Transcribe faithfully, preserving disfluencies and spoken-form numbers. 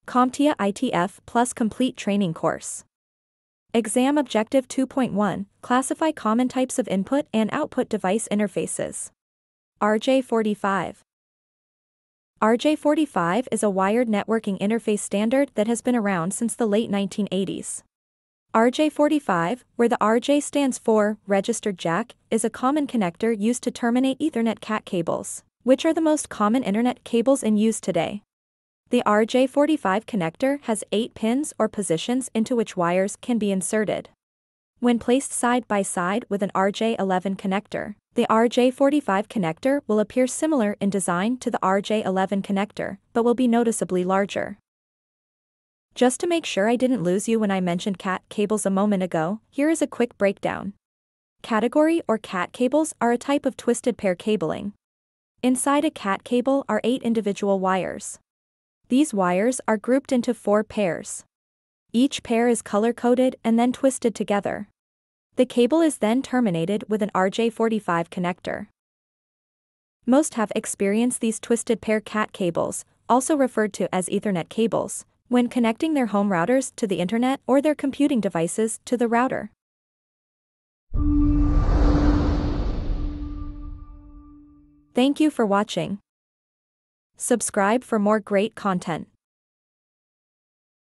CompTIA I T F Plus Complete Training Course. Exam Objective two point one, Classify common types of input and output device interfaces. R J forty-five. R J forty-five is a wired networking interface standard that has been around since the late nineteen eighties. R J forty-five, where the R J stands for Registered Jack, is a common connector used to terminate Ethernet C A T cables, which are the most common Internet cables in use today. The R J forty-five connector has eight pins or positions into which wires can be inserted. When placed side by side with an R J eleven connector, the R J forty-five connector will appear similar in design to the R J eleven connector, but will be noticeably larger. Just to make sure I didn't lose you when I mentioned C A T cables a moment ago, here is a quick breakdown. Category or C A T cables are a type of twisted pair cabling. Inside a C A T cable are eight individual wires. These wires are grouped into four pairs. Each pair is color-coded and then twisted together. The cable is then terminated with an R J forty-five connector. Most have experienced these twisted pair C A T cables, also referred to as Ethernet cables, when connecting their home routers to the internet or their computing devices to the router. Thank you for watching. Subscribe for more great content.